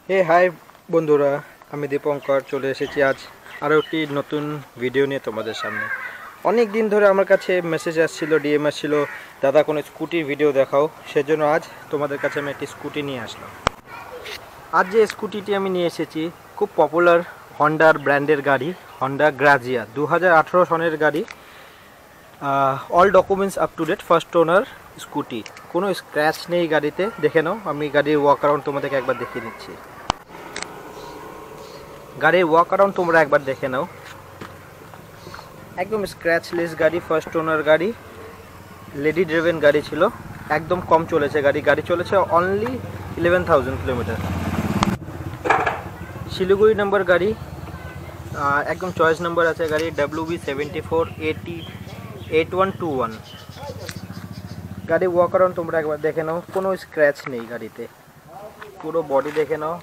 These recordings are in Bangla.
হে হাই বন্ধুরা, আমি দীপঙ্কর চলে এসেছি আজ আরও একটি নতুন ভিডিও নিয়ে তোমাদের সামনে। অনেক দিন ধরে আমার কাছে মেসেজ আসছিল, ডিএম আসছিল, দাদা কোনো স্কুটির ভিডিও দেখাও। সেজন্য আজ তোমাদের কাছে আমি একটি স্কুটি নিয়ে আসলাম। আজ যে স্কুটিটি আমি নিয়ে এসেছি খুব পপুলার হন্ডার ব্র্যান্ডের গাড়ি, হন্ডা গ্রাজিয়া 2018 সনের গাড়ি। All documents up to date, first owner scooty, কোনো স্ক্র্যাচ নেই গাড়িতে। দেখে নাও, আমি গাড়ির ওয়াক অ্যারাউন্ড তোমাদেরকে একবার দেখিয়ে দিচ্ছি। গাড়ির ওয়াক অ্যারাউন্ড তোমরা একবার দেখে নাও, একদম স্ক্র্যাচলেস গাড়ি, ফার্স্ট ওনার গাড়ি, লেডি ড্রিভেন গাড়ি ছিল, একদম কম চলেছে গাড়ি চলেছে অনলি 11,000 কিলোমিটার। শিলিগুড়ি নাম্বার গাড়ি, একদম চয়েস নাম্বার আছে গাড়ি WB74808121। গাড়ি ওয়াক অ্যারাউন্ড তোমরা একবার দেখে নাও, কোনো স্ক্র্যাচ নেই গাড়িতে। পুরো বডি দেখে নাও,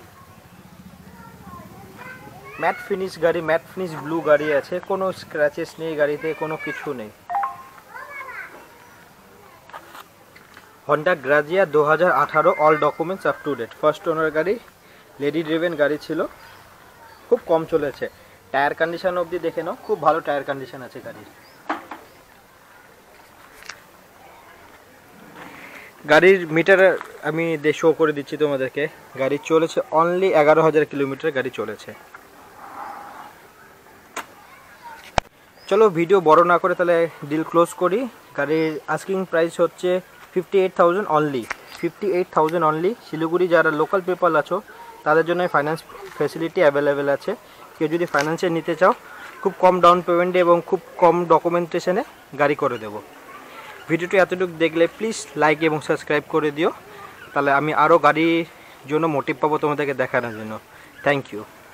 ম্যাট ফিনিশ গাড়ি, ম্যাট ফিনিশ ব্লু গাড়ি আছে, কোনো স্ক্র্যাচেস নেই গাড়িতে, কোনো কিছু নেই। Honda Grazia 2018, all documents up to date, first owner গাড়ি, লেডি ড্রিভেন গাড়ি ছিল, খুব কম চলেছে। টায়ার কন্ডিশন অবধি দেখে নাও, খুব ভালো টায়ার কন্ডিশন আছে গাড়ির। গাড়ির মিটার আমি শো করে দিচ্ছি তোমাদেরকে। গাড়ি চলেছে অনলি 11,000 কিলোমিটার গাড়ি চলেছে। চলো ভিডিও বড় না করে তাহলে ডিল ক্লোজ করি। গাড়ির আস্কিং প্রাইস হচ্ছে 58,000 অনলি, 58,000 অনলি। শিলিগুড়ি যারা লোকাল পিপল আছো তাদের জন্য ফাইন্যান্স ফেসিলিটি অ্যাভেলেবেল আছে। কেউ যদি ফাইন্যান্সে নিতে চাও, খুব কম ডাউন পেমেন্টে এবং খুব কম ডকুমেন্টেশনে গাড়ি করে দেবো। ভিডিওটি এতটুকু দেখলে প্লিজ লাইক এবং সাবস্ক্রাইব করে দিও, তাহলে আমি আরও গাড়ির জন্য মোটিভ পাবো তোমাদেরকে দেখানোর জন্য। Thank you.